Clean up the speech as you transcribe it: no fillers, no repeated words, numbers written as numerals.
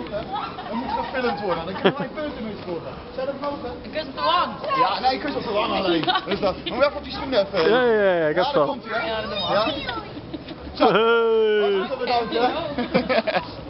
hè? Dan moet je gefilmd worden. Dan kunnen wij punten mee scoren. Zet hem omhoog, hè? Ik kus op de wang. Ja, nee, ik kus op de wang alleen. Dus dat. Moet je even op die schoenen even. Ja, ik heb Ja, het daar al. komt hij, hè? Ja, dat doen we. Ja? Zo. Hey. Hartstikke bedankt, hè?